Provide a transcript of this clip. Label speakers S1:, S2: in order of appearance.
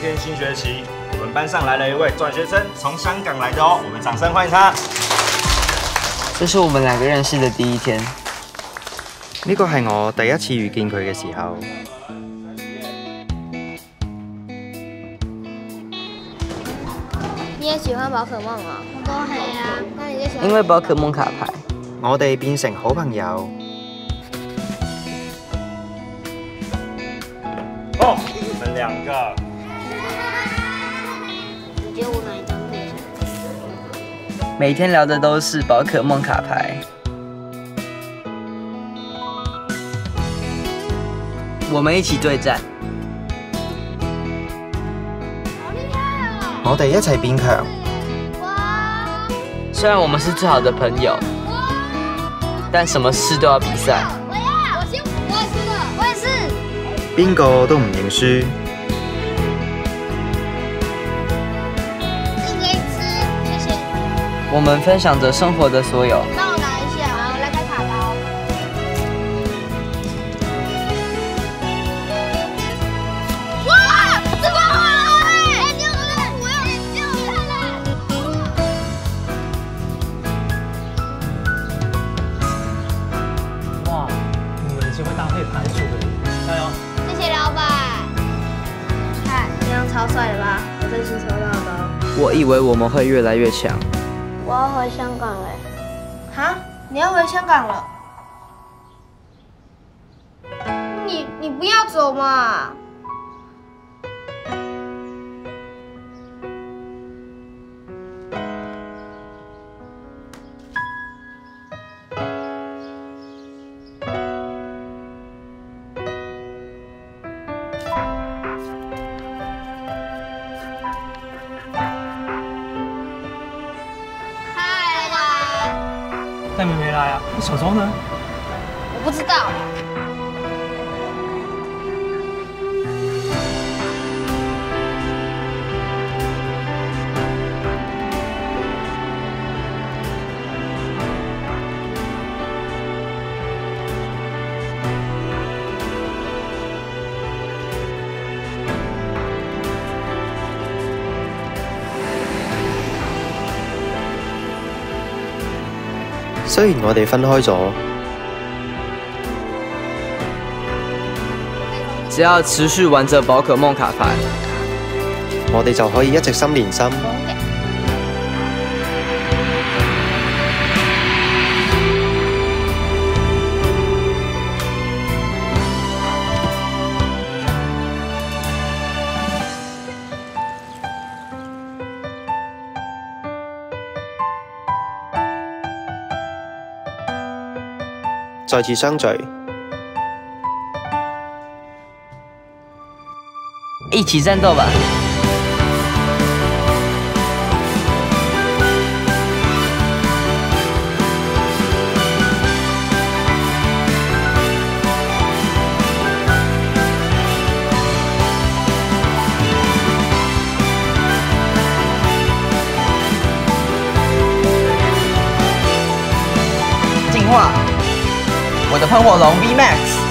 S1: 天新学期，我们班上来了一位转学生，从香港来的哦，我们掌声欢迎他。
S2: 这是我们2个认識嘅第一天。
S3: 呢個係我第一次遇見佢嘅時候。
S4: 你也喜歡寶可夢啊？我都係啊。那你最喜歡？
S2: 因為寶可夢卡牌，
S3: 我哋變成好朋友。
S1: 哦，你們2個。
S4: 你覺得我哪一張最像？
S2: 每天聊的都是寶可夢卡牌。我們一起對戰。
S3: 我哋一齊變強。
S2: 雖然我們是最好的朋友，但什麼事都要比賽。
S4: 我也是的，我也是。
S3: 邊個都唔認輸。
S4: 你可以吃，謝謝。
S2: 我們分享着生活的所有。
S4: 幫我拿一下，好，來開卡包。哇，這麼好哎！救我！我要救他了！
S5: 哇，你们是会搭配牌组的，加油！
S4: 謝謝老闆。看，這樣超帥的吧？我真是抽到的哦。
S2: 我以為我們會越來越強。
S4: 我要回香港了。
S6: 哈？你要回香港了？你不要走嘛！
S4: 嗨，老闆。
S5: 戴明没来啊？你手中呢？
S4: 我不知道。
S3: 雖然我哋分開咗，
S2: 只要持續玩着寶可夢卡牌，
S3: 我哋就可以一直心連心。再次相聚，
S2: 一起戰鬥吧！進化！我的噴火龍 VMAX。